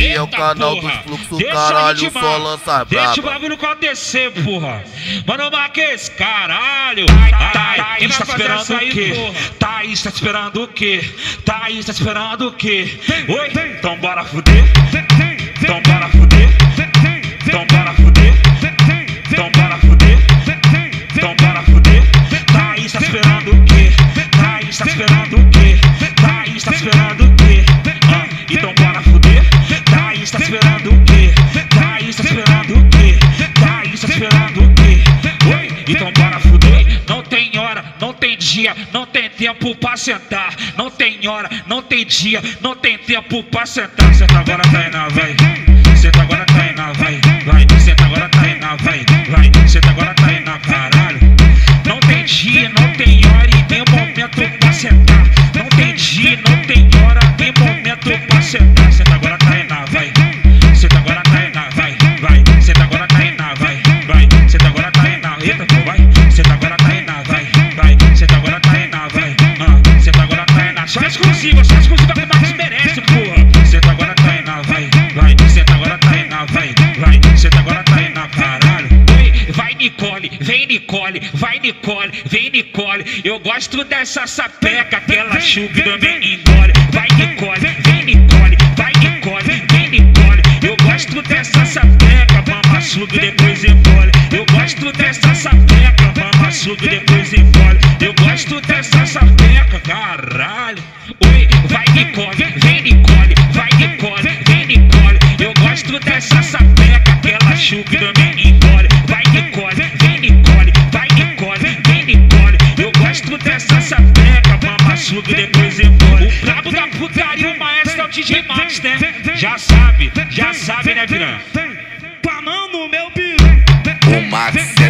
Esse é o canal dos fluxos, caralho, só lança braba. Deixa o bagulho acontecer, porra. Mano, Marques, caralho. Thaís tá esperando o quê? Thaís tá esperando o quê? Thaís tá esperando o quê? Oi, então bora fuder. Então bora fuder. Então bora fuder. Então bora fuder. Então bora fuder. Thaís tá esperando o quê? Thaís tá esperando o quê? Thaís tá esperando o quê? Então bora fuder. Thaís tá esperando o quê? Thaís tá esperando o quê? Thaís tá esperando o quê? Oi, então bora fuder. Não tem hora, não tem dia, não tem tempo pra sentar. Não tem hora, não tem dia, não tem tempo pra sentar. Senta agora, Tainá, vai. Senta agora, Tainá, vai. Vai, senta agora, Tainá, vai. Vai, senta agora, Tainá, caralho. Não tem dia, não tem hora e nem momento pra sentar. Não tem dia, não tem hora, nem momento pra sentar. Senta agora, Tainá, vai. Senta agora, Tainá, vai. Vai, senta agora, Tainá, vai. Vai, senta agora, Tainá. Eita, pô, vai. Senta agora, Tainá, vai. Vai, senta agora, Tainá, vai. Senta agora, Tainá. Só exclusiva que o Marcos merece, porra. Senta agora, Tainá, vai. Vai, senta agora, Tainá, vai. Vai, senta agora, Tainá, caralho. Oi, vai Nicole, vem Nicole, vai Nicole, vem Nicole. Eu gosto dessa sapeca que ela chupa e também engole. Vai Nicole, vem Nicole, vai Nicole, vem Nicole. Eu gosto dessa sapeca, mama suga e depois engole. Eu gosto dessa sapeca, mama suga e depois engole. Eu gosto dessa sapeca, caralho. Oi, vai Nicole, vem Nicole, vai Nicole, vem Nicole. Eu gosto dessa sapeca que ela chupa e também engole. Vai Nicole, vem Nicole, vai Nicole, vem Nicole. Eu gosto dessa sapeca, mama suga e depois engole. O brabo da putaria, o maestro é o DJ Max, né? Já sabe, né, piranha? Com a mão no meu piru. O Max